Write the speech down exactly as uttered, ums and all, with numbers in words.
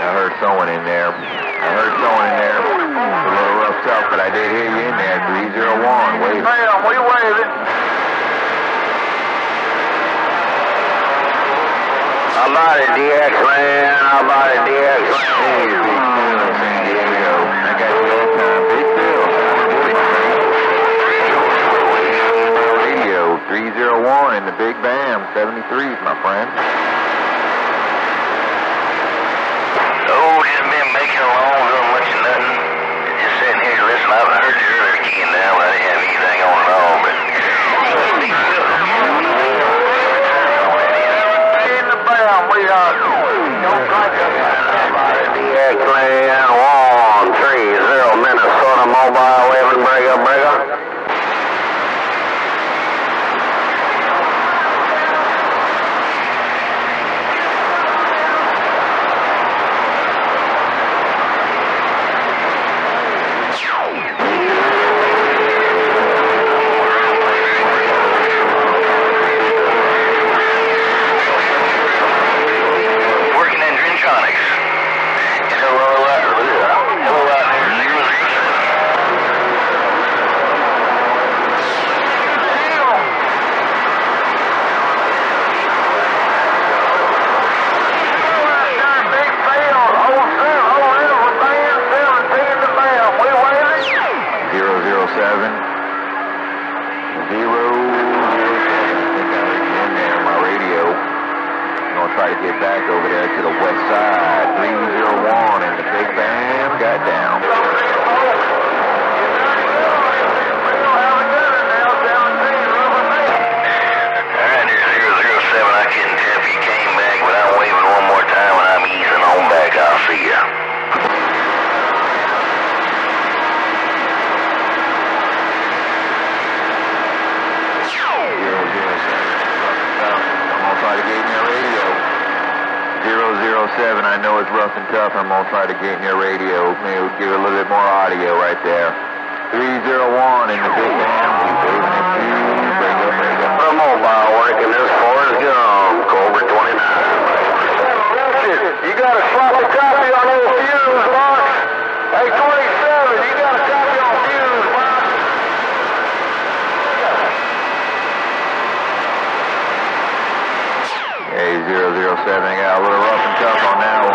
I heard someone in there. I heard someone in there. It's a little rough tough, but I did hear you in there. three zero one, wave. Ma'am, we waving. How about it, D X, man? How about it, D X? Hey, big deal, San Diego. I got you all the time. Big deal. Radio, three zero one in the Big Bam, seventy-threes, my friend. Oh, just been making along, doing much of nothing. Just sitting here listening. I haven't heard you earlier keying down, but I didn't have anything on at all. But in the bam, we are no contact. D X land one three zero Minnesota mobile waving break up, break up. Try to get back over there to the west side. three zero one and the Big Bam got down. Alright, there's zero zero seven. I couldn't tell if you came back, but I'm waving one more time and I'm easing on back. I'll see ya. Seven, I know it's rough and tough. I'm gonna try to get in your radio. Maybe we'll give it a little bit more audio right there. three zero one in the Big Bam. He's waving at you. Bring up, bring up. The mobile working as far as gum. Cobra twenty-nine. You got a sloppy copy on old fuse box. Hey, twenty-seven, you got a copy on fuse box. Hey, zero zero seven, got a little rough and tough on that